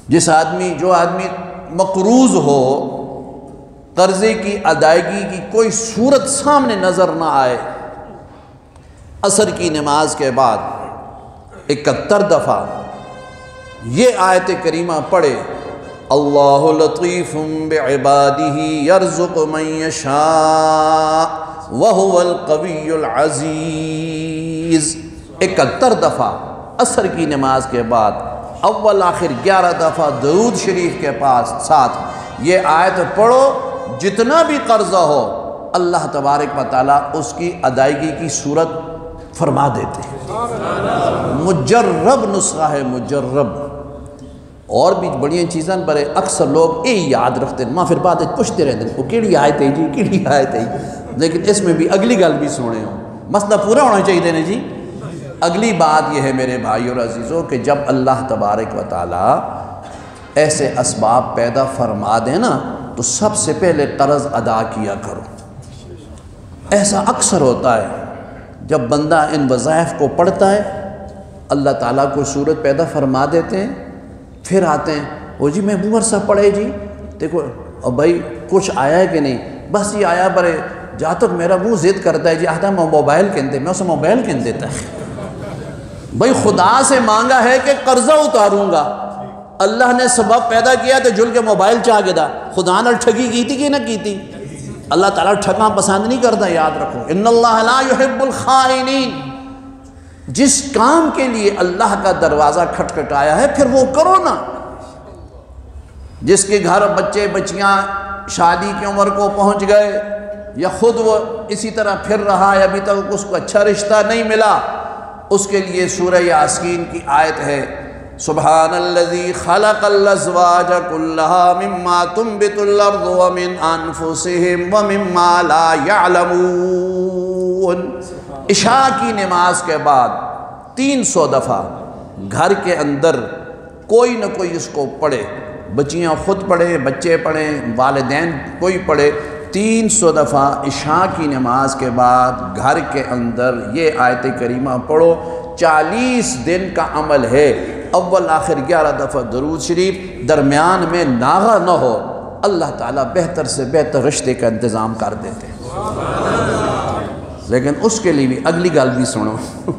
جو آدمی مقروض ہو، قرضے کی ادائیگی کی کوئی صورت سامنے نظر نہ آئے، عصر کی نماز کے بعد 71 دفعہ یہ آیت کریمہ پڑھے، اللہ لطیف بعبادہ یرزق من یشاء وہو القوی العزیز، 71 دفعہ عصر کی نماز کے بعد، اول آخر 11 دفعہ درود شریف کے پاس ساتھ یہ آیت پڑھو، جتنا بھی قرضہ ہو اللہ تبارک و تعالیٰ اس کی ادائیگی کی صورت فرما دیتے ہیں۔ مجرب نسخہ ہے، مجرب۔ اور بھی بڑی چیزاں پر اکثر لوگ یہ یاد رکھتے ہیں، ماں پھر بعد پوچھتے رہتے ہیں وہ کیڑی آیت ہے جی، کیڑی آیت ہے جی، لیکن اس میں بھی اگلی گل بھی سنے ہو، مسئلہ پورا ہونا چاہیے نا جی۔ اگلی بات یہ ہے میرے بھائیو اور عزیزوں کہ جب اللہ تبارک و تعالیٰ ایسے اسباب پیدا فرما دے نا تو سب سے پہلے قرض ادا کیا کرو۔ ایسا اکثر ہوتا ہے جب بندہ ان وظائف کو پڑھتا ہے، اللہ تعالیٰ کو صورت پیدا فرما دیتے ہیں، پھر آتے ہیں وہ جی میں بور سا پڑھے جی دیکھو اور بھائی کچھ آیا ہے کہ نہیں، بس یہ آیا برے جہاں تک میرا منہ ضد کرتا ہے جی آتا ہے میں موبائل کہتے میں اسے موبائل کہہ دیتا ہے۔ بھائی خدا سے مانگا ہے کہ قرضہ اتاروں گا، اللہ نے سبب پیدا کیا تو جل کے موبائل چاہ گیا، خدا نے ٹھگی کی تھی کہ نہ کی تھی؟ اللہ تعالیٰ ٹھگاں پسند نہیں کرتا، یاد رکھو ان اللہ لا يحب الخائنین۔ جس کام کے لیے اللہ کا دروازہ کھٹکھٹایا ہے پھر وہ کرو نا۔ جس کے گھر بچے بچیاں شادی کی عمر کو پہنچ گئے یا خود وہ اسی طرح پھر رہا ہے ابھی تک اس کو اچھا رشتہ نہیں ملا، اس کے لیے سورہ یاسین کی آیت ہے سبحان الذی خلق الازواج کلہا مما تنبت الارض ومن انفسہم ومما لا یعلمون۔ عشاء کی نماز کے بعد 300 دفعہ گھر کے اندر کوئی نہ کوئی اس کو پڑھے، بچیاں خود پڑھیں، بچے پڑھیں، والدین کوئی پڑھے، 300 دفعہ عشاء کی نماز کے بعد گھر کے اندر یہ آیت کریمہ پڑھو۔ 40 دن کا عمل ہے، اول آخر 11 دفعہ درود شریف، درمیان میں ناغہ نہ ہو، اللہ تعالیٰ بہتر سے بہتر رشتے کا انتظام کر دیتے ہیں۔ لیکن اس کے لیے بھی اگلی گل بھی سنو،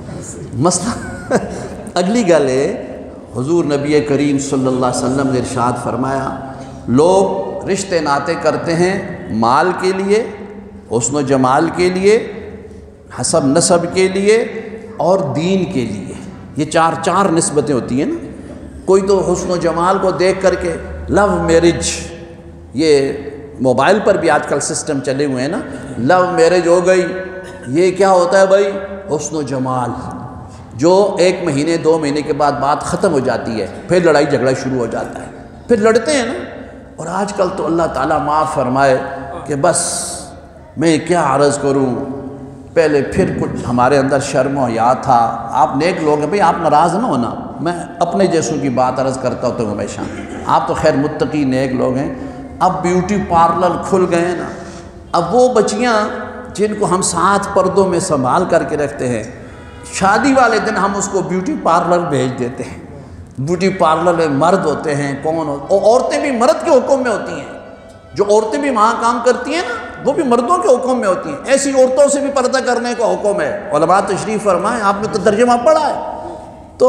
مسئلہ اگلی گل ہے حضور نبی کریم صلی اللہ علیہ وسلم نے ارشاد فرمایا لوگ رشتے ناطے کرتے ہیں مال کے لیے، حسن و جمال کے لیے، حسب نسب کے لیے اور دین کے لیے۔ یہ چار نسبتیں ہوتی ہیں نا۔ کوئی تو حسن و جمال کو دیکھ کر کے لو میرج، یہ موبائل پر بھی آج کل سسٹم چلے ہوئے ہیں نا، لو میرج ہو گئی، یہ کیا ہوتا ہے بھائی؟ حسن و جمال، جو 1 مہینے 2 مہینے کے بعد بات ختم ہو جاتی ہے، پھر لڑائی جھگڑا شروع ہو جاتا ہے، پھر لڑتے ہیں نا۔ اور آج کل تو اللہ تعالیٰ معاف فرمائے کہ بس میں کیا عرض کروں، پہلے پھر کچھ ہمارے اندر شرم و حیا تھا۔ آپ نیک لوگ ہیں بھئی، آپ ناراض نہ ہونا، میں اپنے جیسوں کی بات عرض کرتا ہوتا ہوں ہمیشہ، آپ تو خیر متقی نیک لوگ ہیں۔ اب بیوٹی پارلر کھل گئے ہیں نا، اب وہ بچیاں جن کو ہم 7 پردوں میں سنبھال کر کے رکھتے ہیں، شادی والے دن ہم اس کو بیوٹی پارلر بھیج دیتے ہیں۔ بیوٹی پارلر میں مرد ہوتے ہیں، کون ہوتے ہیں، عورتیں بھی مرد کے حکم میں ہوتی ہیں، جو عورتیں بھی وہاں کام کرتی ہیں نا وہ بھی مردوں کے حکم میں ہوتی ہیں، ایسی عورتوں سے بھی پردہ کرنے کا حکم ہے۔ علماء تشریف فرمائیں، آپ نے تو ترجمہ پڑھا ہے، تو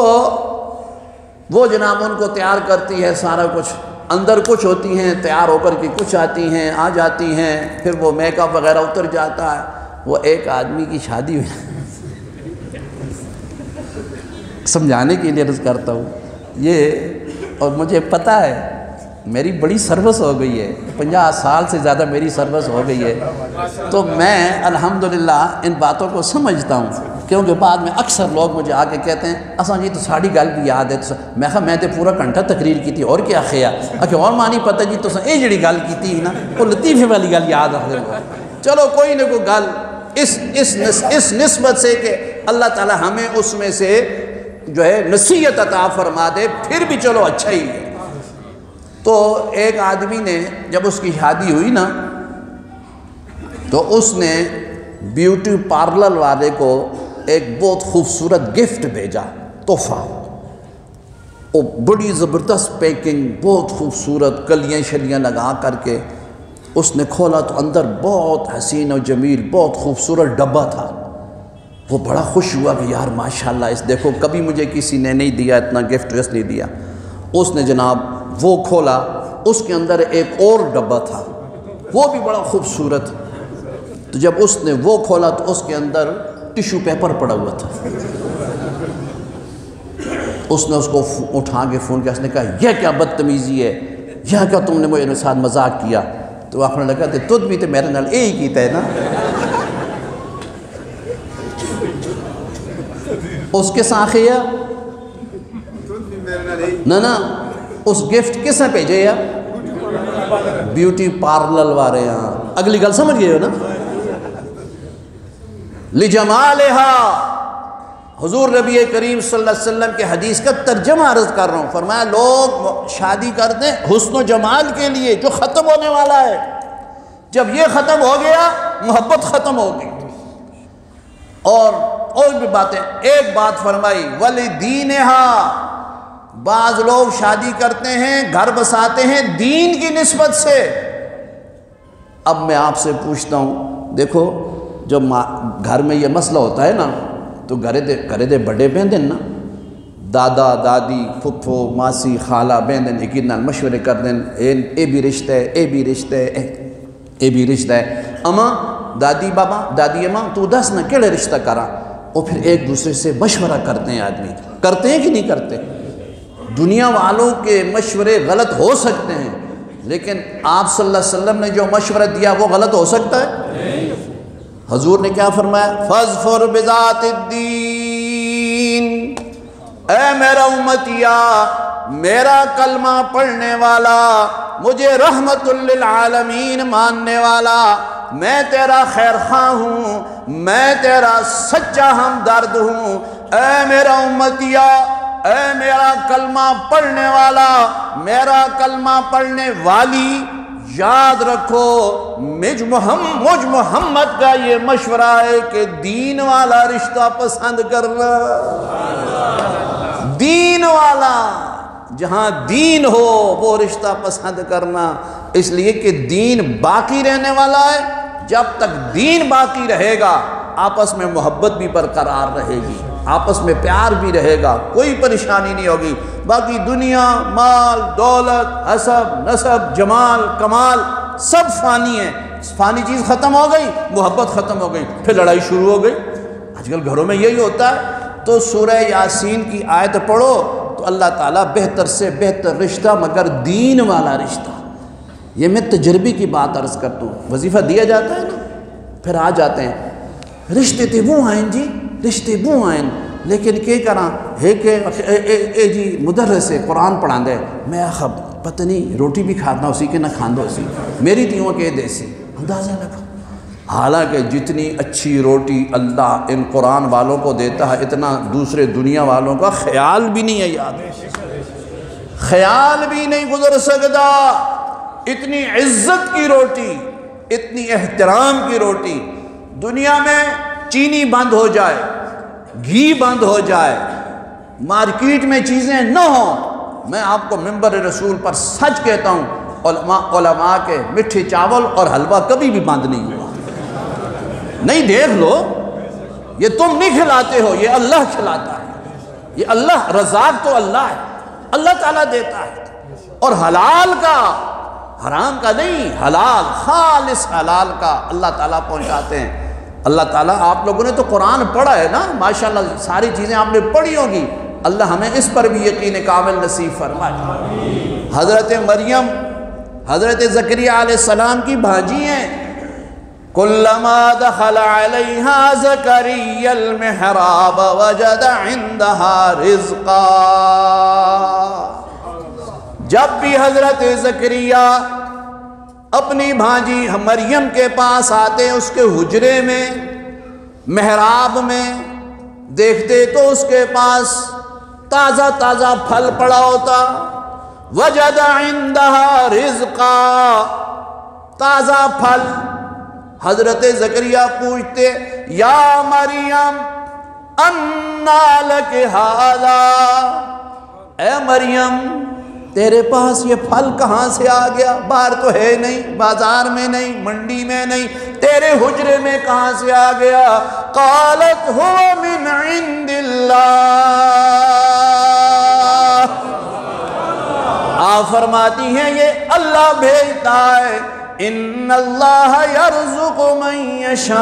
وہ جناب ان کو تیار کرتی ہے، سارا کچھ اندر کچھ ہوتی ہیں، تیار ہو کر کے کچھ آتی ہیں، آ جاتی ہیں، پھر وہ میک اپ وغیرہ اتر جاتا ہے۔ وہ ایک آدمی کی شادی ہوئی، سمجھانے کے لیے عرض کرتا ہوں یہ، اور مجھے پتہ ہے میری بڑی سروس ہو گئی ہے، 50 سال سے زیادہ میری سروس ہو گئی ہے، تو میں الحمدللہ ان باتوں کو سمجھتا ہوں، کیونکہ بعد میں اکثر لوگ مجھے آ کے کہتے ہیں اساں جی تو ساڑی گل بھی یاد ہے، میں کہا میں تو پورا گھنٹہ تقریر کی تھی اور کیا خیا اور مانی پتہ جی تو یہ جڑی گل کی تھی نا وہ لطیفے والی گل یاد رکھ دے۔ چلو کوئی نہ کوئی گل اس نسبت سے کہ اللہ تعالی ہمیں اس میں سے جو ہے نصیحت عطا فرما دے، پھر بھی چلو اچھا ہی ہے۔ تو ایک آدمی نے جب اس کی شادی ہوئی نا تو اس نے بیوٹی پارلر والے کو ایک بہت خوبصورت گفٹ بھیجا، تحفہ۔ وہ بڑی زبردست پیکنگ، بہت خوبصورت کلیاں شلیاں لگا کر کے اس نے کھولا تو اندر بہت حسین و جمیل بہت خوبصورت ڈبہ تھا۔ وہ بڑا خوش ہوا کہ یار ماشاءاللہ، اس دیکھو کبھی مجھے کسی نے نہیں دیا اتنا گفٹ، اس لیے دیا۔ اس نے جناب وہ کھولا، اس کے اندر ایک اور ڈبہ تھا، وہ بھی بڑا خوبصورت۔ تو جب اس نے وہ کھولا تو اس کے اندر ٹیشو پیپر پڑا ہوا تھا۔ اس نے اس کو اٹھا کے فون کیا، اس نے کہا یہ کیا بدتمیزی ہے، یہ کیا تم نے میرے ساتھ مذاق کیا؟ تو آپ نے لگا کہ تُد بھی تو میرے نال یہی کیتا ہے نا۔ اس کے ساخیا نا اس گفٹ کس نے بھیجے یا بیوٹی پارلر والے ہاں۔ اگلی گل سمجھ گئے ہو نا؟ لجمالہا، حضور نبی کریم صلی اللہ علیہ وسلم کے حدیث کا ترجمہ عرض کر رہا ہوں۔ فرمایا لوگ شادی کرتے ہیں حسن و جمال کے لیے جو ختم ہونے والا ہے، جب یہ ختم ہو گیا محبت ختم ہو گئی۔ اور بھی باتیں، ایک بات فرمائی وَلِدِينِهَا، بعض لوگ شادی کرتے ہیں گھر بساتے ہیں دین کی نسبت سے۔ اب میں آپ سے پوچھتا ہوں، دیکھو جب گھر میں یہ مسئلہ ہوتا ہے نا تو گھرے دے بڑے بہندن نا، دادا دادی پھپھو ماسی خالہ بہندن ایک نال مشورے کر دیں، اے بھی رشتہ ہے، اے بھی رشتہ ہے، اے بھی رشتہ ہے، اماں دادی بابا دادی اماں تو دس نہ کیڑے رشتہ کرا، اور پھر ایک دوسرے سے مشورہ کرتے ہیں۔ آدمی کرتے ہیں کہ نہیں کرتے؟ دنیا والوں کے مشورے غلط ہو سکتے ہیں، لیکن آپ صلی اللہ علیہ وسلم نے جو مشورہ دیا وہ غلط ہو سکتا ہے؟ حضور نے کیا فرمایا؟ فَاظْفُرْ بِذَاتِ الدِّينِ، اے میرا امتیا، میرا کلمہ پڑھنے والا، مجھے رحمت للعالمین ماننے والا، میں تیرا خیر خواہ ہوں، میں تیرا سچا ہمدرد ہوں، اے میرا امتیا، اے میرا کلمہ پڑھنے والا، میرا کلمہ پڑھنے والی، یاد رکھو مجھ محمد کا یہ مشورہ ہے کہ دین والا رشتہ پسند کرنا۔ دین والا، جہاں دین ہو وہ رشتہ پسند کرنا، اس لیے کہ دین باقی رہنے والا ہے۔ جب تک دین باقی رہے گا آپس میں محبت بھی برقرار رہے گی، آپس میں پیار بھی رہے گا، کوئی پریشانی نہیں ہوگی۔ باقی دنیا، مال، دولت، حسب، نسب، جمال، کمال سب فانی ہے، فانی چیز ختم ہو گئی، محبت ختم ہو گئی، پھر لڑائی شروع ہو گئی۔ آج کل گھروں میں یہی ہوتا ہے۔ تو سورہ یاسین کی آیت پڑھو تو اللہ تعالیٰ بہتر سے بہتر رشتہ مگر دین والا رشتہ، یہ میں تجربے کی بات عرض کرتا ہوں۔ وظیفہ دیا جاتا ہے نا، پھر آ جاتے ہیں رشتے تے وہ آئیں جی، رشتے وہ آئیں، لیکن کیا کراں ہے کہ اے جی مدرس سے قرآن پڑھا دے، میں پتہ نہیں روٹی بھی کھاتا اسی کے نہ کھاندو اسی، میری تیوں کے دیسی اندازہ لگا۔ حالانکہ جتنی اچھی روٹی اللہ ان قرآن والوں کو دیتا ہے اتنا دوسرے دنیا والوں کا خیال بھی نہیں ہے، یاد خیال بھی نہیں گزر سکتا۔ اتنی عزت کی روٹی، اتنی احترام کی روٹی، دنیا میں چینی بند ہو جائے، گھی بند ہو جائے، مارکیٹ میں چیزیں نہ ہوں، میں آپ کو منبر رسول پر سچ کہتا ہوں علماء کے میٹھے چاول اور حلوہ کبھی بھی بند نہیں ہوا۔ نہیں، دیکھ لو، یہ تم نہیں کھلاتے ہو، یہ اللہ کھلاتا ہے، یہ اللہ رزاق تو اللہ ہے، اللہ تعالیٰ دیتا ہے، اور حلال کا حرام کا نہیں، حلال خالص حلال کا اللہ تعالیٰ پہنچاتے ہیں۔ اللہ تعالیٰ، آپ لوگوں نے تو قرآن پڑھا ہے نا، ماشاءاللہ ساری چیزیں آپ نے پڑھی ہوگی، اللہ ہمیں اس پر بھی یقین کامل نصیب فرمائے۔ حضرت مریم حضرت زکریا علیہ السلام کی بھانجی ہیں۔ کلما دخل علیہا زکریا المحراب وجد عندہا رزقا، جب بھی حضرت زکریا اپنی بھانجی مریم کے پاس آتے اس کے حجرے میں محراب میں دیکھتے تو اس کے پاس تازہ تازہ پھل پڑا ہوتا، وجد عندہا رزقا، تازہ پھل۔ حضرت زکریا پوچھتے یا مریم انا لک ھذا، اے مریم تیرے پاس یہ پھل کہاں سے آ گیا؟ باہر تو ہے نہیں، بازار میں نہیں، منڈی میں نہیں، تیرے حجرے میں کہاں سے آ گیا؟ قالت هو من عند اللہ، آپ فرماتی ہیں یہ اللہ بھیجتا ہے، ان اللہ یرزق من یشاء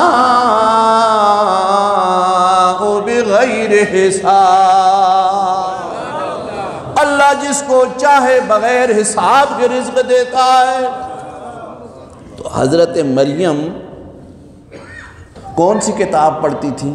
بغیر حساب، اللہ جس کو چاہے بغیر حساب کے رزق دیتا ہے۔ تو حضرت مریم کون سی کتاب پڑھتی تھی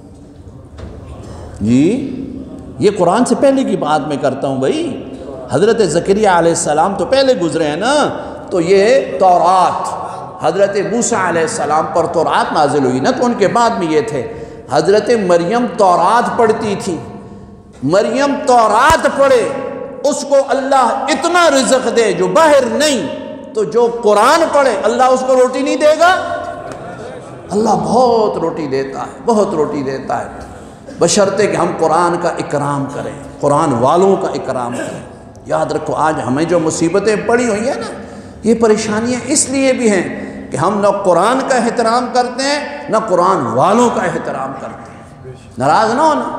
جی؟ یہ قرآن سے پہلے کی بات میں کرتا ہوں بھائی، حضرت زکریا علیہ السلام تو پہلے گزرے ہیں نا، تو یہ تورات، حضرت موسیٰ علیہ السلام پر تورات نازل ہوئی نا، تو ان کے بعد میں یہ تھے۔ حضرت مریم تورات پڑھتی تھی، مریم تورات پڑھے، اس کو اللہ اتنا رزق دے جو باہر نہیں، تو جو قرآن پڑھے اللہ اس کو روٹی نہیں دے گا؟ اللہ بہت روٹی دیتا ہے، بہت روٹی دیتا ہے، بشرطے کہ ہم قرآن کا اکرام کریں، قرآن والوں کا اکرام کریں۔ یاد رکھو آج ہمیں جو مصیبتیں پڑی ہوئی ہیں نا، یہ پریشانیاں اس لیے بھی ہیں کہ ہم نہ قرآن کا احترام کرتے ہیں نہ قرآن والوں کا احترام کرتے ہیں۔ ناراض نہ ہونا،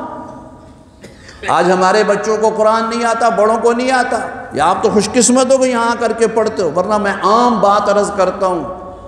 آج ہمارے بچوں کو قرآن نہیں آتا، بڑوں کو نہیں آتا، یا آپ تو خوش قسمت ہو کہ یہاں کر کے پڑھتے ہو، ورنہ میں عام بات عرض کرتا ہوں،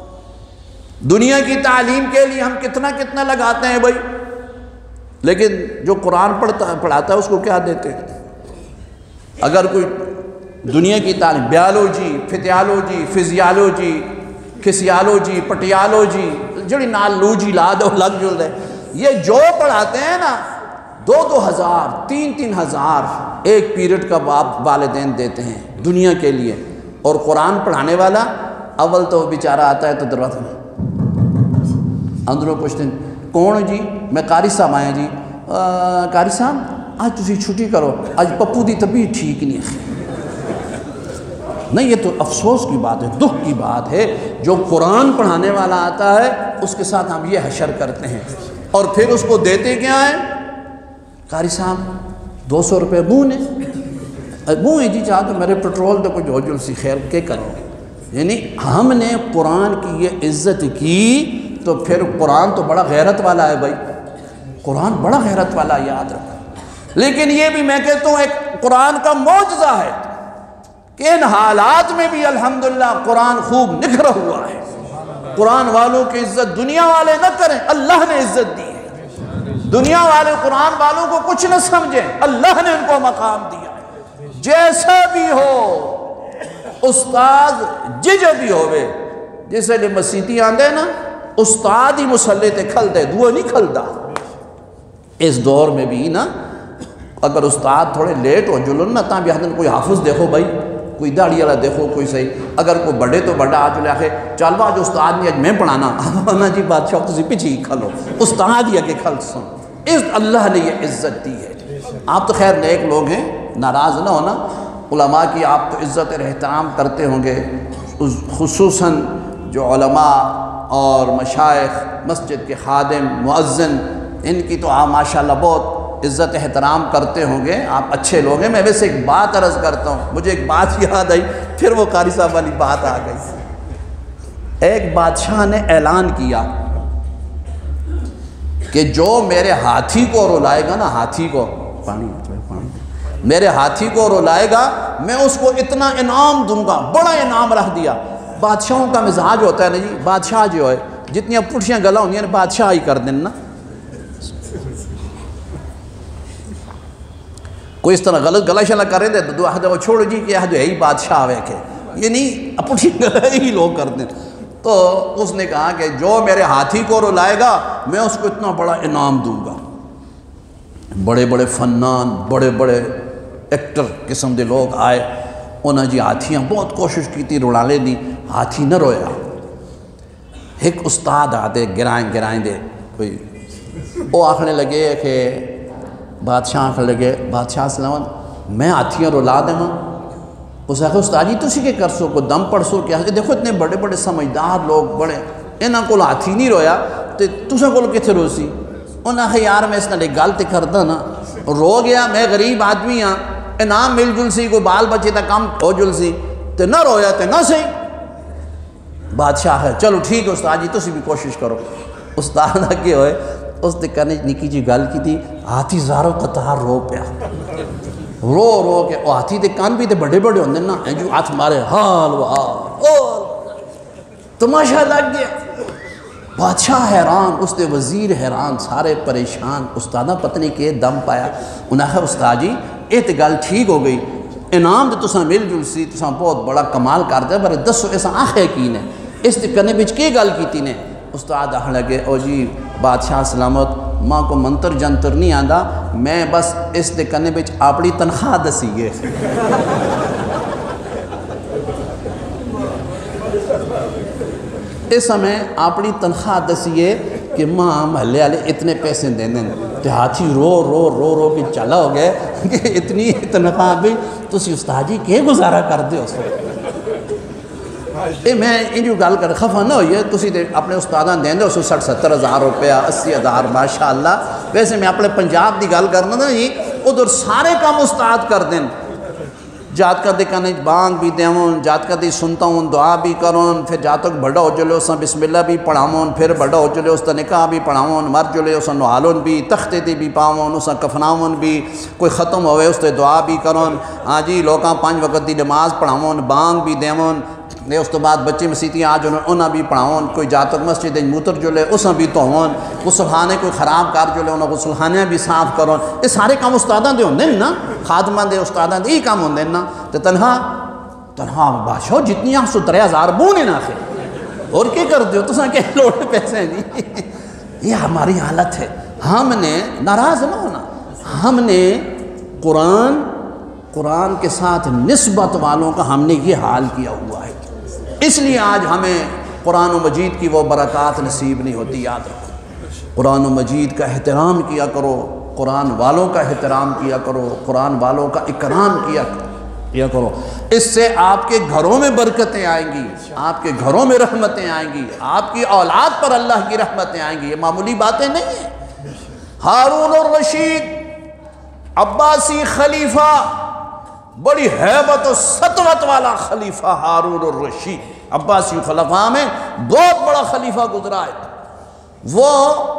دنیا کی تعلیم کے لیے ہم کتنا لگاتے ہیں بھائی، لیکن جو قرآن پڑھاتا ہے اس کو کیا دیتے ہیں؟ اگر کوئی دنیا کی تعلیم، بیالوجی، فیتیالوجی، فزیالوجی، کھسیالوجی، پٹیالوجی، جڑی نال لوجی لا دو لگ جل دے، یہ جو پڑھاتے ہیں نا 2,000 3,000 ایک پیریڈ کا والدین دیتے ہیں دنیا کے لیے، اور قرآن پڑھانے والا اول تو بیچارہ آتا ہے تو دروازے میں اندروں پوچھتے ہیں کون جی؟ میں قاری صاحب آیا جی۔ قاری صاحب آج تسی چھٹی کرو، آج پپو دی طبیعت ٹھیک نہیں ہے۔ نہیں، یہ تو افسوس کی بات ہے، دکھ کی بات ہے، جو قرآن پڑھانے والا آتا ہے اس کے ساتھ ہم یہ حشر کرتے ہیں، اور پھر اس کو دیتے کیا ہیں؟ قاری صاحب 200 روپے منہ ہے جی، چاہ تو میرے پیٹرول تو کچھ ہو جل سی خیر کے کرو۔ یعنی ہم نے قرآن کی یہ عزت کی تو پھر قرآن تو بڑا غیرت والا ہے بھائی، قرآن بڑا غیرت والا، یاد رکھو۔ لیکن یہ بھی میں کہتا ہوں ایک قرآن کا معجزہ ہے کہ ان حالات میں بھی الحمدللہ قرآن خوب نکھرا ہوا ہے۔ قرآن والوں کی عزت دنیا والے نہ کریں، اللہ نے عزت دی ہے۔ دنیا والے قرآن والوں کو کچھ نہ سمجھیں، اللہ نے ان کو مقام دیا ہے۔ جیسا بھی ہو، استاد جج بھی ہوئے، جیسے لئے مسیحی آندے نا، استاد ہی مسلح تے کھلتے، دعا نہیں کھلتا۔ اس دور میں بھی نا اگر استاد تھوڑے لیٹ ہو جلن نا، تاں بھی حدن کوئی حافظ دیکھو بھائی، کوئی داڑھی والا دیکھو، کوئی صحیح، اگر کوئی بڑے تو بڑا آج لے آخے چل با جو استاد نہیں آج میں پڑھانا، نا جی بادشاہ تسی پیچھے ہی کھلو، استاد ہی آگے کھل سن۔ اس اللہ نے یہ عزت دی ہے۔ آپ تو خیر نیک لوگ ہیں، ناراض نہ ہونا، علماء کی آپ تو عزت اور احترام کرتے ہوں گے، خصوصاً جو علماء اور مشائخ، مسجد کے خادم، مؤذن، ان کی تو آپ ماشاءاللہ بہت عزت احترام کرتے ہوں گے، آپ اچھے لوگ ہیں۔ میں ویسے ایک بات عرض کرتا ہوں، مجھے ایک بات یاد آئی، پھر وہ قاری صاحب والی بات آ گئی۔ ایک بادشاہ نے اعلان کیا کہ جو میرے ہاتھی کو رلائے گا نا، ہاتھی کو میرے ہاتھی کو رلائے گا، میں اس کو اتنا انعام دوں گا، بڑا انعام رکھ دیا۔ بادشاہوں کا مزاج ہوتا ہے نا جی، بادشاہ جو ہے جتنی پٹھیاں گلا ہوندی ہیں بادشاہ ہی کر دیں نا، کوئی اس طرح غلط گلا شلا کریں دے تو آدھے وہ چھوڑو جی کہ آدھے ہی بادشاہ ہوئے کہ یہ نہیں پٹھی گلا ہی لوگ کر دیں۔ تو اس نے کہا کہ جو میرے ہاتھی کو رلائے گا میں اس کو اتنا بڑا انعام دوں گا۔ بڑے بڑے فنان، بڑے بڑے ایکٹر قسم دے لوگ آئے، انہاں جی ہاتھیاں بہت کوشش کی تھی رلانے دی، ہاتھی نہ رویا۔ ایک استاد آتے گرائیں دے کوئی، وہ آخنے لگے کہ بادشاہ آخنے لگے بادشاہ سلامت میں ہاتھیاں رلا دیں ماں۔ اس آخر استاد جی تسی کے کر سو کو دم پڑھ سو کیا کہ دیکھو اتنے بڑے بڑے سمجھدار لوگ بڑے انہاں کو ہاتھی نہیں رویا تو تساں کو کتنے روسی؟ انہاں آخر یار میں اس نے گل تے کردا نا، رو گیا، میں غریب آدمی ہاں، انعام مل جل سی، کوئی بال بچے تا کم ہو جل سی تے نہ رویا تے نہ سی بادشاہ ہے، چلو ٹھیک ہے استاد جی تسی بھی کوشش کرو۔ استاد اگے ہوئے، اس نے کنے نکی جی گل کی تھی، ہاتھی زارو قطار رو پیا، رو رو کے ہاتھی دے کان بھی تے بڑے بڑے ہوندے نا، جو ہاتھ مارے حال و حال تماشا لگ گیا۔ بادشاہ حیران، اس دے وزیر حیران، سارے پریشان۔ استادہ پتنی کے دم پایا، انہاں کہا استاد جی یہ تے گل ٹھیک ہو گئی، انعام تے تساں مل جل سی، تساں بہت بڑا کمال کر دے، پر دسو ایسا آخر یقین ہے اس تے کنے بچ کی گل کیتی نے؟ استاد آخر لگے او جی بادشاہ سلامت ماں کو منتر جنتر نہیں آندا، میں بس اس دے کنے بچ اپنی تنخواہ دسی گے۔ اس سمیں اپنی تنخواہ دسیے کہ ماں محلے والے اتنے پیسے دیں دیں، تو ہاتھی رو رو رو رو کے چلا ہو گئے کہ اتنی تنخواہ بھی تسی استاد جی کے گزارا کر دے اس وقت۔ میں ان جو گل کر خفا نہ ہوئی ہے، تسی اپنے استاداں دیں دے اس 60-70 ہزار روپیہ 80 ہزار ماشاءاللہ۔ ویسے میں اپنے پنجاب دی گل کرنا نا جی، ادھر سارے کام استاد کر دیں، جاتکا دے کنے بانگ بھی دیون، جاتکا دی سنتا ہوں دعا بھی کرون، پھر جاتک بڑا ہو جلے اساں بسم اللہ بھی پڑھاون، پھر بڑا ہو جلے اس تا نکاح بھی پڑھاون، مر جلے اساں نوالون بھی، تختے دی بھی پاون، اساں کفناون بھی، کوئی ختم ہوئے اس تے دعا بھی کرون، ہاں جی لوکاں 5 وقت دی نماز پڑھاون، بانگ بھی دیون، اس تو بعد بچے مسیتیں آ جاؤں انہاں بھی پڑھاون، کوئی جاتک مسجد موتر جلے اساں بھی توون، غسلخانے کوئی خراب کر جلے انہاں غسلخانے بھی صاف کرون۔ یہ سارے کام استاداں دے ہوندے نا، خادماں دے استاداں دے یہ کام ہوندے نا۔ تو تنہا بادشاہ جتنی آپ 103,000 بونے نہ آخر اور کیا کر دیو تو ساں کہ لوٹے پیسے نہیں۔ یہ ہماری حالت ہے، ہم نے ناراض نہ ہونا، ہم نے قرآن کے ساتھ نسبت والوں کا ہم نے یہ حال کیا ہوا ہے، اس لیے آج ہمیں قرآن و مجید کی وہ برکات نصیب نہیں ہوتی۔ یاد رکھو قرآن و مجید کا احترام کیا کرو، قرآن والوں کا احترام کیا کرو، قرآن والوں کا اکرام کیا کرو، اس سے آپ کے گھروں میں برکتیں آئیں گی، آپ کے گھروں میں رحمتیں آئیں گی، آپ کی اولاد پر اللہ کی رحمتیں آئیں گی۔ یہ معمولی باتیں نہیں ہیں۔ ہارون الرشید عباسی خلیفہ، بڑی ہیبت و سطوت والا خلیفہ ہارون الرشید، عباسی خلفاء میں بہت بڑا خلیفہ گزرا ہے۔ وہ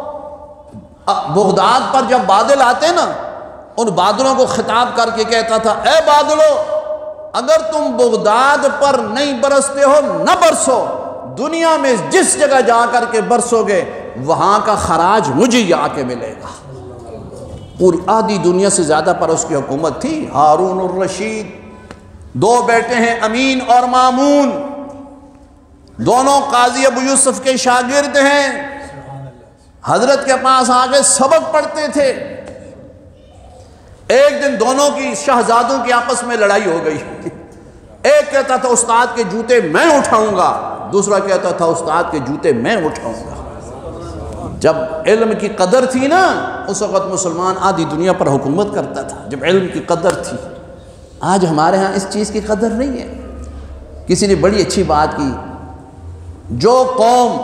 بغداد پر جب بادل آتے نا، ان بادلوں کو خطاب کر کے کہتا تھا، اے بادلوں اگر تم بغداد پر نہیں برستے ہو نہ برسو، دنیا میں جس جگہ جا کر کے برسو گے وہاں کا خراج مجھے ہی آ کے ملے گا۔ پوری آدھی دنیا سے زیادہ پر اس کی حکومت تھی۔ ہارون الرشید، 2 بیٹے ہیں امین اور مامون، دونوں قاضی ابو یوسف کے شاگرد ہیں، حضرت کے پاس آگے سبق پڑھتے تھے۔ ایک دن دونوں کی شہزادوں کی آپس میں لڑائی ہو گئی، ایک کہتا تھا استاد کے جوتے میں اٹھاؤں گا، دوسرا کہتا تھا استاد کے جوتے میں اٹھاؤں گا۔ جب علم کی قدر تھی نا، اس وقت مسلمان آدھی دنیا پر حکومت کرتا تھا، جب علم کی قدر تھی۔ آج ہمارے ہاں اس چیز کی قدر نہیں ہے۔ کسی نے بڑی اچھی بات کی، جو قوم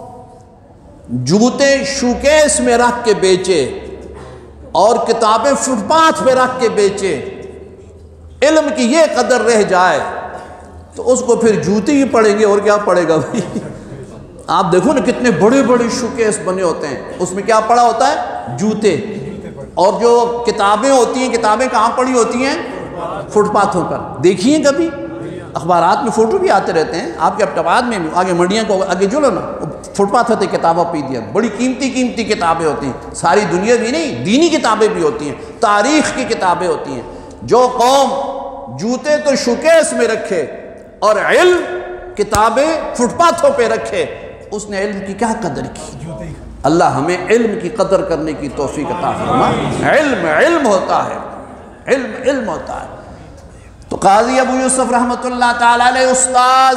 جوتے شوکیس میں رکھ کے بیچے اور کتابیں فٹ پاتھ پہ رکھ کے بیچے، علم کی یہ قدر رہ جائے تو اس کو پھر جوتے ہی پڑیں گے اور کیا پڑے گا بھائی۔ آپ دیکھو نا کتنے بڑے بڑے شوکیس بنے ہوتے ہیں، اس میں کیا پڑا ہوتا ہے؟ جوتے۔ اور جو کتابیں ہوتی ہیں، کتابیں کہاں پڑی ہوتی ہیں؟ فٹ پاتھوں پر۔ دیکھیے کبھی اخبارات میں فوٹو بھی آتے رہتے ہیں، آپ کے اپٹواد میں آگے منڈیاں کو آگے جو لو نا، فٹ پاتھ ہوتے کتابیں پی دیا، بڑی قیمتی کتابیں ہوتی ہیں، ساری دنیا بھی نہیں، دینی کتابیں بھی ہوتی ہیں، تاریخ کی کتابیں ہوتی ہیں۔ جو قوم جوتے تو شوکیس میں رکھے اور علم کتابیں فٹ پاتھوں پہ رکھے، اس نے علم کی کیا قدر کی؟ اللہ ہمیں علم کی قدر کرنے کی توفیق عطا فرمائے۔ علم ہوتا ہے، علم ہوتا ہے۔ تو قاضی ابو یوسف رحمۃ اللہ تعالی علیہ استاذ،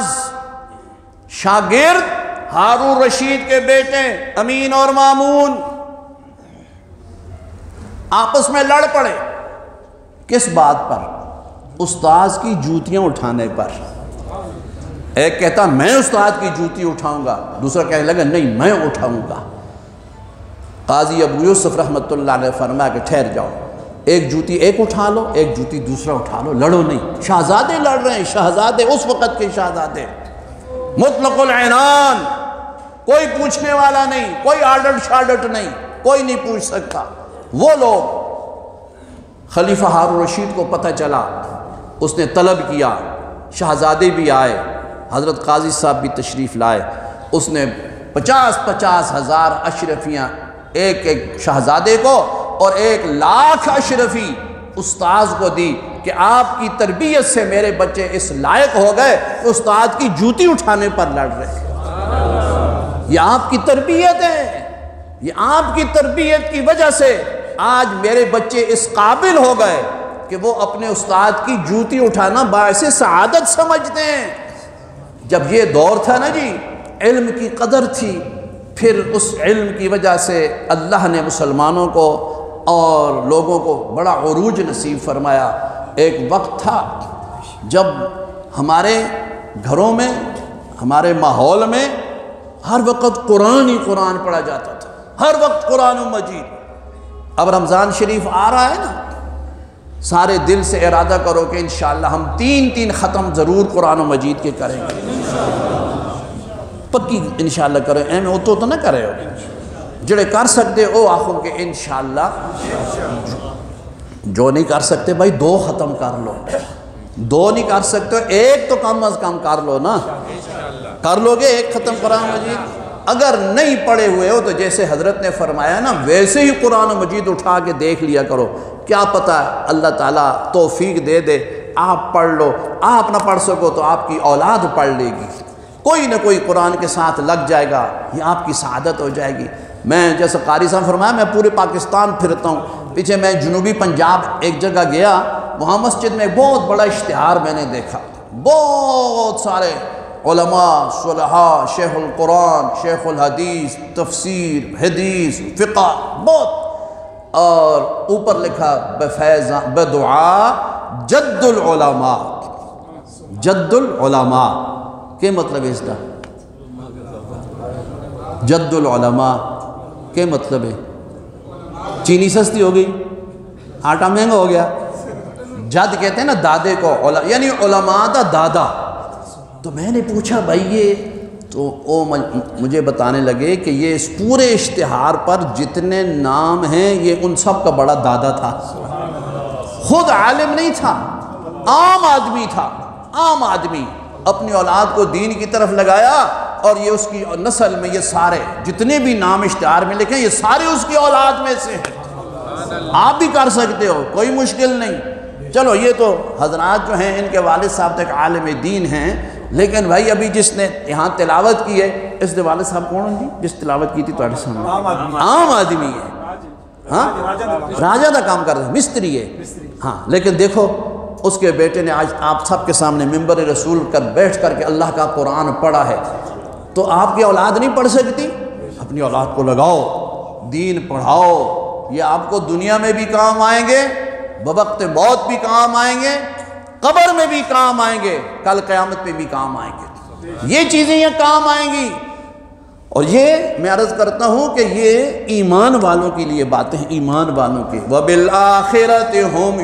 شاگرد ہارون رشید کے بیٹے امین اور مامون آپس میں لڑ پڑے۔ کس بات پر؟ استاذ کی جوتیاں اٹھانے پر۔ ایک کہتا میں استاد کی جوتی اٹھاؤں گا، دوسرا کہنے لگا نہیں میں اٹھاؤں گا۔ قاضی ابو یوسف رحمۃ اللہ علیہ فرمایا کہ ٹھہر جاؤ، ایک جوتی ایک اٹھا لو، ایک جوتی دوسرا اٹھا لو، لڑو نہیں۔ شہزادے لڑ رہے ہیں، شہزادے اس وقت کے شہزادے، مطلق العنان، کوئی پوچھنے والا نہیں، کوئی آڈٹ شاڈٹ نہیں، کوئی نہیں پوچھ سکتا۔ وہ لوگ خلیفہ ہارون رشید کو پتہ چلا، اس نے طلب کیا، شہزادے بھی آئے، حضرت قاضی صاحب بھی تشریف لائے، اس نے 50,000 اشرفیاں ایک ایک شہزادے کو اور 1,00,000 اشرفی استاذ کو دی کہ آپ کی تربیت سے میرے بچے اس لائق ہو گئے کہ استاد کی جوتی اٹھانے پر لڑ رہے ہیں۔ یہ آپ کی تربیت ہے، یہ آپ کی تربیت کی وجہ سے آج میرے بچے اس قابل ہو گئے کہ وہ اپنے استاد کی جوتی اٹھانا باعث سعادت سمجھتے ہیں۔ جب یہ دور تھا نا جی، علم کی قدر تھی، پھر اس علم کی وجہ سے اللہ نے مسلمانوں کو اور لوگوں کو بڑا عروج نصیب فرمایا۔ ایک وقت تھا جب ہمارے گھروں میں، ہمارے ماحول میں ہر وقت قرآن ہی قرآن پڑھا جاتا تھا، ہر وقت قرآن مجید۔ اب رمضان شریف آ رہا ہے نا، سارے دل سے ارادہ کرو کہ انشاءاللہ ہم 3 ختم ضرور قرآن مجید کے کریں گے، پکی انشاءاللہ کریں، ایم اتو تو نہ کرے ہو، جڑے کر سکتے ہو آخو کہ انشاءاللہ، جو نہیں کر سکتے بھائی 2 ختم کر لو، 2 نہیں کر سکتے 1 تو کم از کم کر لو نا، کر لو گے 1 ختم قرآن مجید۔ اگر نہیں پڑھے ہوئے ہو تو جیسے حضرت نے فرمایا نا، ویسے ہی قرآن مجید اٹھا کے دیکھ لیا کرو، کیا پتہ اللہ تعالیٰ توفیق دے دے، آپ پڑھ لو، آپ نہ پڑھ سکو تو آپ کی اولاد پڑھ لے گی، کوئی نہ کوئی قرآن کے ساتھ لگ جائے گا، یہ آپ کی سعادت ہو جائے گی۔ میں جیسے قاری صاحب فرمایا، میں پورے پاکستان پھرتا ہوں، پیچھے میں جنوبی پنجاب ایک جگہ گیا، وہاں مسجد میں بہت بڑا اشتہار میں نے دیکھا، بہت سارے علماء، صلحاء، شیخ القرآن، شیخ الحدیث، تفسیر، حدیث، فقہ، بہت، اور اوپر لکھا بدعا جد العلماء، جد العلماء، کیا مطلب ہے اس کا؟ جد العلماء کیا مطلب ہے؟ چینی سستی ہو گئی، آٹا مہنگا ہو گیا، جد کہتے ہیں نا دادے کو، یعنی علماء دا دادا۔ تو میں نے پوچھا بھائی یہ تو وہ مجھے بتانے لگے کہ یہ اس پورے اشتہار پر جتنے نام ہیں یہ ان سب کا بڑا دادا تھا، خود عالم نہیں تھا، عام آدمی تھا، عام آدمی، اپنی اولاد کو دین کی طرف لگایا، اور یہ اس کی نسل میں یہ سارے جتنے بھی نام اشتہار میں لکھیں یہ سارے اس کی اولاد میں سے ہیں۔ آپ بھی کر سکتے ہو، کوئی مشکل نہیں۔ چلو یہ تو حضرات جو ہیں ان کے والد صاحب تک عالم دین ہیں، لیکن بھائی ابھی جس نے یہاں تلاوت کی ہے، اس نے والد صاحب کون ہیں جی جس تلاوت کی تھی تمہارے سامنے؟ عام آدمی ہے، ہاں راجہ دا کام کر رہا ہے، مستری ہے، ہاں، لیکن دیکھو اس کے بیٹے نے آج آپ سب کے سامنے منبر رسول کر بیٹھ کر کے اللہ کا قرآن پڑھا ہے، تو آپ کی اولاد نہیں پڑھ سکتی؟ اپنی اولاد کو لگاؤ، دین پڑھاؤ، یہ آپ کو دنیا میں بھی کام آئیں گے، بوقت موت بھی کام آئیں گے، قبر میں بھی کام آئیں گے، کل قیامت پہ بھی کام آئیں گے، یہ چیزیں یہ کام آئیں گی۔ اور یہ میں عرض کرتا ہوں کہ یہ ایمان والوں کے لیے باتیں ہیں، ایمان والوں کے، وَبِالْآخِرَةِ هُمْ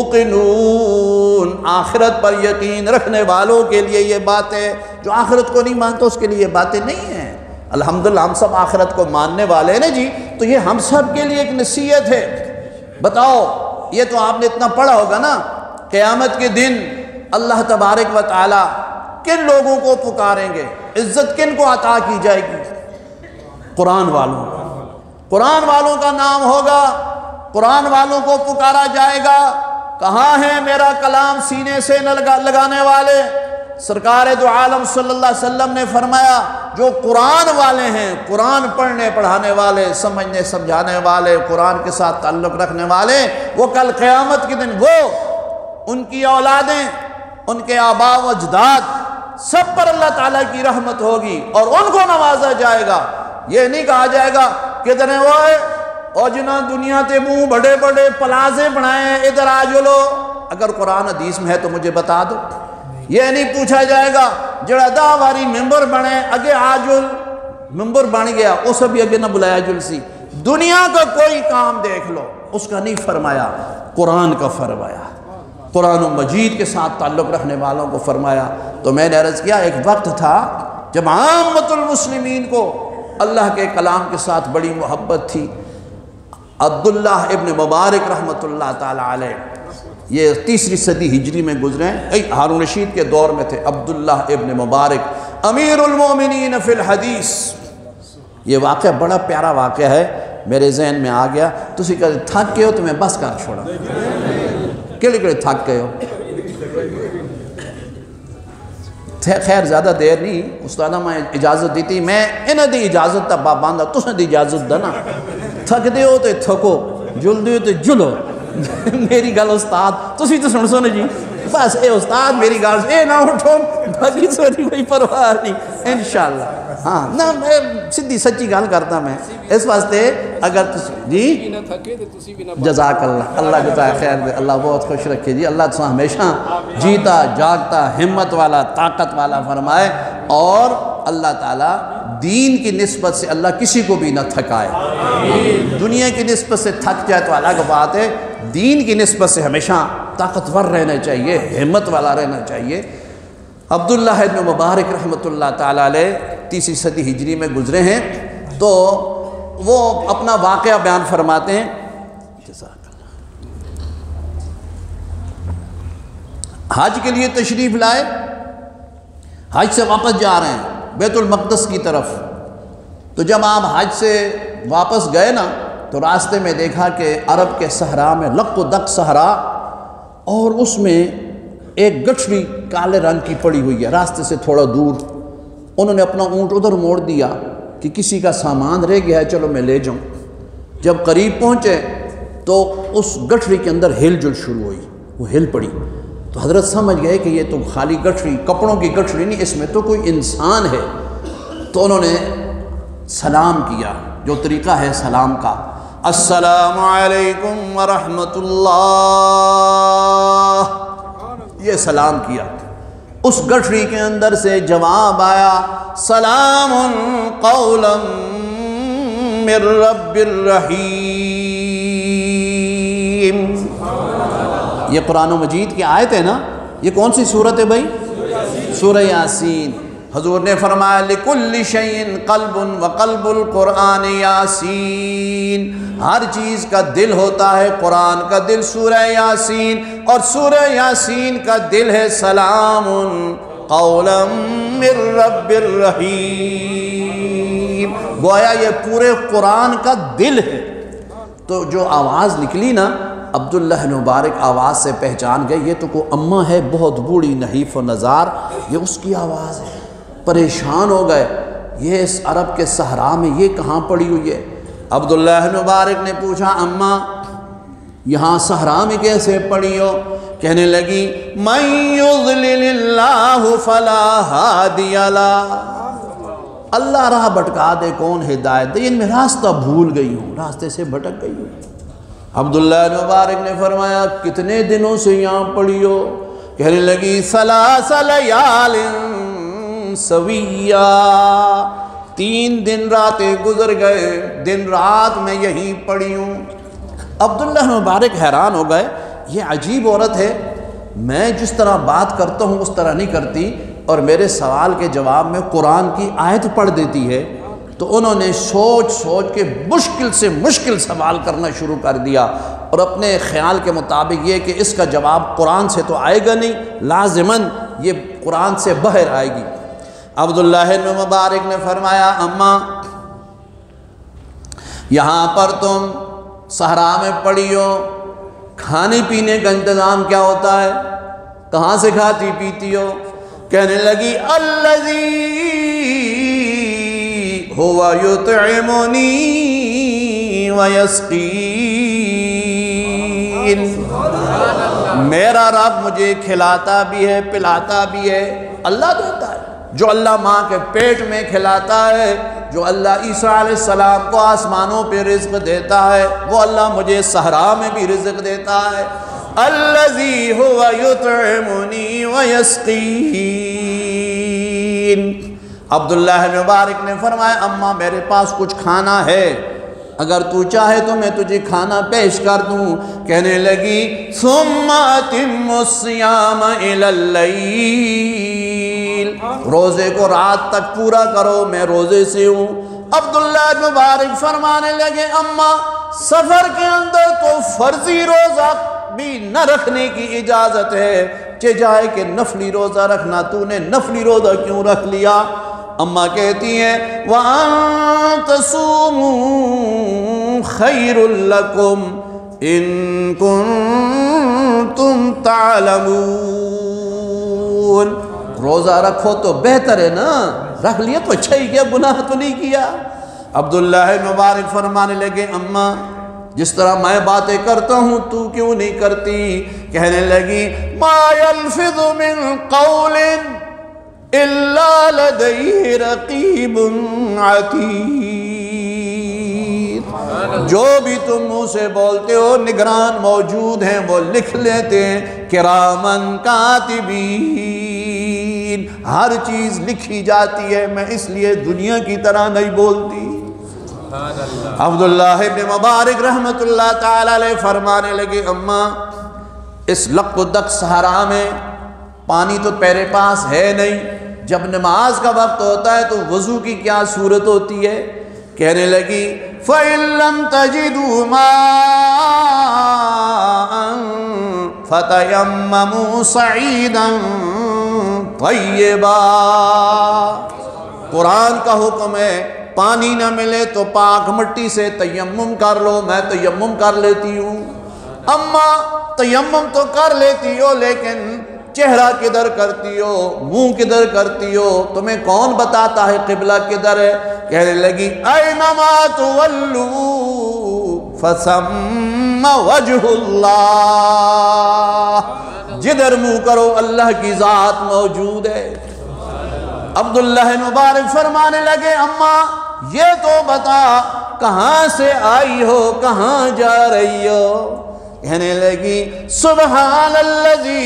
يُوقِنُونَ، آخرت پر یقین رکھنے والوں کے لیے یہ باتیں، جو آخرت کو نہیں مانتا اس کے لیے یہ باتیں نہیں ہیں۔ الحمدللہ ہم سب آخرت کو ماننے والے ہیں نا جی، تو یہ ہم سب کے لیے ایک نصیحت ہے۔ بتاؤ یہ تو آپ نے اتنا پڑھا ہوگا نا، قیامت کے دن اللہ تبارک و تعالی کن لوگوں کو پکاریں گے، عزت کن کو عطا کی جائے گی؟ قرآن والوں، قرآن والوں کا نام ہوگا، قرآن والوں کو پکارا جائے گا۔ کہاں ہیں میرا کلام سینے سے لگانے والے؟ سرکار دو عالم صلی اللہ علیہ وسلم نے فرمایا جو قرآن والے ہیں، قرآن پڑھنے پڑھانے والے، سمجھنے سمجھانے والے، قرآن کے ساتھ تعلق رکھنے والے، وہ کل قیامت کے دن وہ، ان کی اولادیں، ان کے آباء و اجداد، سب پر اللہ تعالیٰ کی رحمت ہوگی اور ان کو نوازا جائے گا۔ یہ نہیں کہا جائے گا کدھر ہوئے اور جنہاں دنیا تے منہ بڑے بڑے پلازے بنائے ہیں ادھر آ جلو، اگر قرآن حدیث میں ہے تو مجھے بتا دو۔ یہ نہیں پوچھا جائے گا جڑا دا واری ممبر بنے اگے آجل، ممبر بن گیا اس بھی اگے نہ بلایا جل سی، دنیا کا کوئی کام دیکھ لو، اس کا نہیں فرمایا۔ قرآن کا فرمایا، قرآن مجید کے ساتھ تعلق رکھنے والوں کو فرمایا۔ تو میں نے عرض کیا ایک وقت تھا جب عامت المسلمین کو اللہ کے کلام کے ساتھ بڑی محبت تھی۔ عبداللہ ابن مبارک رحمۃ اللہ تعالیٰ علیہ، یہ 3ری صدی ہجری میں گزرے ہیں، ہارون رشید کے دور میں تھے۔ عبداللہ ابن مبارک امیر المومنین فی الحدیث۔ یہ واقعہ بڑا پیارا واقعہ ہے، میرے ذہن میں آ گیا۔ تسی کہتے تھک گئے ہو تو میں بس کر چھوڑا، کہڑے تھک گئے ہو؟ خیر زیادہ دیر نہیں، استادہ میں اجازت دیتی، میں انہاں دی اجازت تا پابند، تساں دی اجازت دا نا۔ تھک دے ہو تو تھکو، جل دے ہو تو جلو۔ میری گل استاد تسی تو سن سونے جی، بس اے استاد میری گل اے نہ اٹھو، باقی سوری کوئی پرواہ نہیں انشاءاللہ۔ ہاں نہ میں سیدھی سچی گل کرتا، میں اس واسطے اگر جی جزاک اللہ، اللہ جزائے خیر دے، اللہ بہت خوش رکھے جی، اللہ تساں ہمیشہ جیتا جاگتا ہمت والا طاقت والا فرمائے، اور اللہ تعالیٰ دین کی نسبت سے اللہ کسی کو بھی نہ تھکائے۔ دنیا کی نسبت سے تھک جائے تو الگ بات ہے، دین کی نسبت سے ہمیشہ طاقتور رہنا چاہیے، ہمت والا رہنا چاہیے۔ عبداللہ ابن مبارک رحمۃ اللہ تعالیٰ علیہ 3ری صدی ہجری میں گزرے ہیں، تو وہ اپنا واقعہ بیان فرماتے ہیں۔ حج کے لیے تشریف لائے، حج سے واپس جا رہے ہیں بیت المقدس کی طرف۔ تو جب آپ حج سے واپس گئے نا، تو راستے میں دیکھا کہ عرب کے صحرا میں لق و دق صحرا، اور اس میں ایک گٹھڑی کالے رنگ کی پڑی ہوئی ہے۔ راستے سے تھوڑا دور انہوں نے اپنا اونٹ ادھر موڑ دیا کہ کسی کا سامان رہ گیا ہے، چلو میں لے جاؤں۔ جب قریب پہنچے تو اس گٹھڑی کے اندر ہل جل شروع ہوئی، وہ ہل پڑی۔ تو حضرت سمجھ گئے کہ یہ تو خالی گٹھڑی، کپڑوں کی گٹھڑی نہیں، اس میں تو کوئی انسان ہے۔ تو انہوں نے سلام کیا، جو طریقہ ہے سلام کا، السلام علیکم ورحمۃ اللہ، یہ سلام کیا۔ اس گٹھڑی کے اندر سے جواب آیا، سلام قولا من رب الرحیم۔ یہ قرآن مجید کی آیت ہے نا، یہ کون سی سورت ہے بھائی؟ سورہ یاسین۔ حضور نے فرمایا لِكُلِّ شَيْءٍ قَلْبٌ وَقَلْبُ الْقُرْآنِ یاسین، ہر چیز کا دل ہوتا ہے، قرآن کا دل سورہ یاسین، اور سورہ یاسین کا دل ہے سلام قولا من رب الرحیم۔ گویا یہ پورے قرآن کا دل ہے۔ تو جو آواز نکلی نا، عبداللہ مبارک آواز سے پہچان گئے، یہ تو کوئی اماں ہے بہت بوڑھی نحیف و نزار، یہ اس کی آواز ہے۔ پریشان ہو گئے، یہ اس عرب کے صحرا میں یہ کہاں پڑی ہوئی ہے؟ عبداللہ مبارک نے پوچھا، اماں یہاں صحرا میں کیسے پڑی ہو؟ کہنے لگی، من یضلل اللہ فلا ہادی لہ، اللہ راہ بھٹکا دے کون ہدایت دے، میں راستہ بھول گئی ہوں، راستے سے بھٹک گئی ہوں۔ عبداللہ مبارک نے فرمایا، کتنے دنوں سے یہاں پڑی ہو؟ کہنے لگی، ثلاث لیال سویہ، 3 دن راتیں گزر گئے، دن رات میں یہیں پڑی ہوں۔ عبداللہ مبارک حیران ہو گئے، یہ عجیب عورت ہے، میں جس طرح بات کرتا ہوں اس طرح نہیں کرتی، اور میرے سوال کے جواب میں قرآن کی آیت پڑھ دیتی ہے۔ تو انہوں نے سوچ سوچ کے مشکل سے مشکل سوال کرنا شروع کر دیا، اور اپنے خیال کے مطابق یہ کہ اس کا جواب قرآن سے تو آئے گا نہیں، لازماً یہ قرآن سے باہر آئے گی۔ عبداللہ مبارک نے فرمایا، اماں یہاں پر تم صحرا میں پڑی ہو، کھانے پینے کا انتظام کیا ہوتا ہے؟ کہاں سے کھاتی پیتی ہو؟ کہنے لگی، الذی ہوا یطعمنی ویسقین، میرا رب مجھے کھلاتا بھی ہے پلاتا بھی ہے، اللہ دیتا ہے۔ جو اللہ ماں کے پیٹ میں کھلاتا ہے، جو اللہ عیسیٰ علیہ السلام کو آسمانوں پہ رزق دیتا ہے، وہ اللہ مجھے صحرا میں بھی رزق دیتا ہے۔ الذی ہوا یطعمنی ویسقین۔ عبداللہ مبارک نے فرمایا، اماں میرے پاس کچھ کھانا ہے، اگر تو چاہے تو میں تجھے کھانا پیش کر دوں۔ کہنے لگی ثم اتم الصیام الی اللیل، روزے کو رات تک پورا کرو، میں روزے سے ہوں۔ عبداللہ مبارک فرمانے لگے اماں سفر کے اندر تو فرضی روزہ بھی نہ رکھنے کی اجازت ہے، جائے کہ نفلی روزہ رکھنا، تو نے نفلی روزہ کیوں رکھ لیا؟ اماں کہتی ہیں وَأَن تَصُومُوا خَيْرٌ لَكُمْ إِن كُنتُمْ تَعْلَمُونَ، روزہ رکھو تو بہتر ہے نا، رکھ لیا تو اچھا ہی کیا، گناہ تو نہیں کیا۔ عبداللہ مبارک فرمانے لگے اماں جس طرح میں باتیں کرتا ہوں تو کیوں نہیں کرتی؟ کہنے لگی ما يلفظ من قول الا لديه رقیب عتید، جو بھی تم منہ سے بولتے ہو نگران موجود ہیں، وہ لکھ لیتے ہیں، کرامن کاتبین، ہر چیز لکھی جاتی ہے، میں اس لیے دنیا کی طرح نہیں بولتی۔ عبداللہ ابن مبارک رحمت اللہ تعالیٰ علیہ فرمانے لگے اماں اس لق و دق صحرا میں پانی تو تیرے پاس ہے نہیں، جب نماز کا وقت ہوتا ہے تو وضو کی کیا صورت ہوتی ہے؟ کہنے لگی فَإِن لَّمْ تَجِدُوا مَاءً فَتَيَمَّمُوا صَعِيدًا طَيِّبًا، قرآن کا حکم ہے پانی نہ ملے تو پاک مٹی سے تیمم کر لو، میں تیمم کر لیتی ہوں۔ اماں تیمم تو کر لیتی ہو لیکن چہرہ کدھر کرتی ہو، منہ کدھر کرتی ہو، تمہیں کون بتاتا ہے قبلہ کدھر ہے؟ کہنے لگی اینما تولوا فثم وجہ اللہ، جدھر منہ کرو اللہ کی ذات موجود ہے۔ عبداللہ مبارک فرمانے لگے اماں یہ تو بتا کہاں سے آئی ہو، کہاں جا رہی ہو؟ کہنے لگی سبحان الذی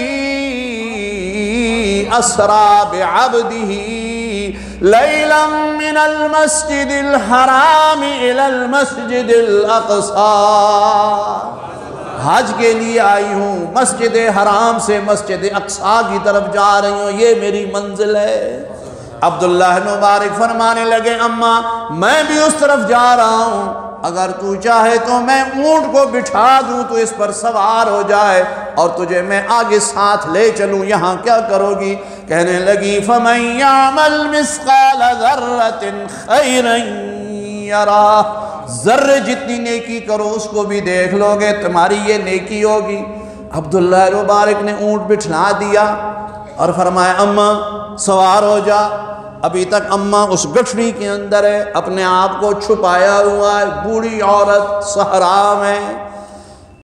اسرا بعبدہ لیلا من المسجد الحرام الى المسجد الاقصی، حج کے لیے آئی ہوں، مسجد حرام سے مسجد اقصی کی طرف جا رہی ہوں، یہ میری منزل ہے۔ عبداللہ مبارک فرمانے لگے اماں میں بھی اس طرف جا رہا ہوں، اگر تو چاہے تو میں اونٹ کو بٹھا دوں تو اس پر سوار ہو جائے اور تجھے میں آگے ساتھ لے چلوں، یہاں کیا کرو گی؟ کہنے لگی فَمَن يَعْمَلْ مِثْقَالَ ذَرَّةٍ خَيْرًا يَرَهُ، ذرے جتنی نیکی کرو اس کو بھی دیکھ لو گے، تمہاری یہ نیکی ہوگی۔ عبداللہ مبارک نے اونٹ بٹھلا دیا اور فرمایا اماں سوار ہو جا۔ ابھی تک اماں اس گٹھڑی کے اندر ہے، اپنے آپ کو چھپایا ہوا ہے، بوڑھی عورت صحرا میں،